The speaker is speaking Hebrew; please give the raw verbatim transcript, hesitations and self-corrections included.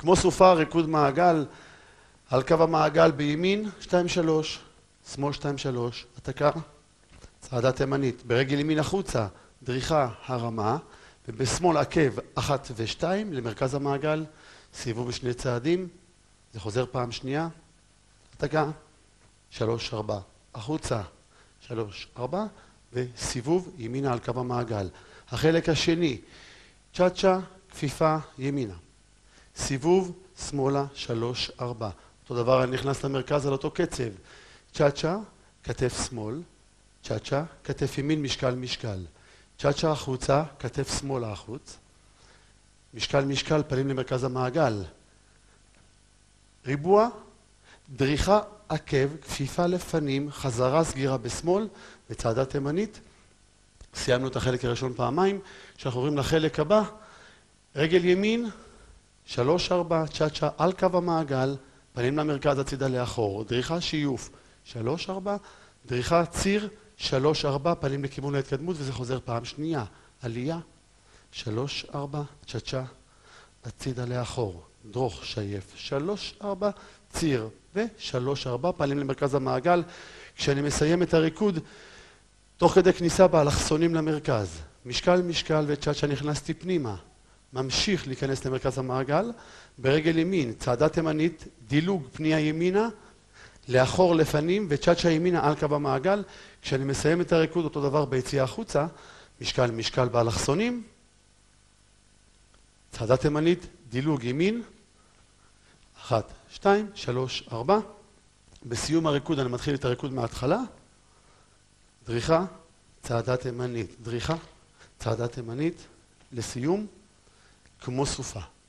כמו סופה, ריקוד מעגל, על קו המעגל בימין, שתיים שלוש, שמאל שתיים שלוש, התקה, צעדה תימנית, ברגל ימין החוצה, דריכה הרמה, ובשמאל עקב אחת ושתיים למרכז המעגל, סיבוב בשני צעדים, זה חוזר פעם שנייה, התקה, שלוש ארבע, החוצה, שלוש ארבע, וסיבוב ימינה על קו המעגל. החלק השני, צ'אצ'ה, כפיפה ימינה. סיבוב שמאלה, שלוש ארבע. אותו דבר, אני נכנס למרכז על אותו קצב. צ'אצ'ה, כתף שמאל, צ'אצ'ה, כתף ימין, משקל משקל. צ'אצ'ה החוצה, כתף שמאלה החוץ. משקל משקל, פנים למרכז המעגל. ריבוע, דריכה עקב, כפיפה לפנים, חזרה סגירה בשמאל, וצעדה תימנית. סיימנו את החלק הראשון פעמיים, שאנחנו עוברים לחלק הבא, רגל ימין, שלוש ארבע, צ'אצ'ה על קו המעגל, פנים למרכז הצידה לאחור, דריכה שיוף, שלוש ארבע, דריכה ציר, שלוש ארבע, פנים לכיוון ההתקדמות, וזה חוזר פעם שנייה, עלייה, שלוש ארבע, צ'אצ'ה, הצידה לאחור, דרוך שייף, שלוש ארבע, ציר, ושלוש ארבע, פנים למרכז המעגל. כשאני מסיים את הריקוד, תוך כדי כניסה באלכסונים למרכז, משקל משקל וצ'אצ'ה נכנסתי פנימה, ממשיך להיכנס למרכז המעגל, ברגל ימין, צעדה תימנית, דילוג פנייה ימינה, לאחור לפנים וצ'אצ'ה ימינה על קו המעגל. כשאני מסיים את הריקוד, אותו דבר ביציאה החוצה, משקל משקל באלכסונים, צעדה תימנית, דילוג ימין, אחת, שתיים, שלוש, ארבע. בסיום הריקוד אני מתחיל את הריקוד מההתחלה, דריכה, צעדה תימנית, דריכה, צעדה תימנית, לסיום, כמו סופה.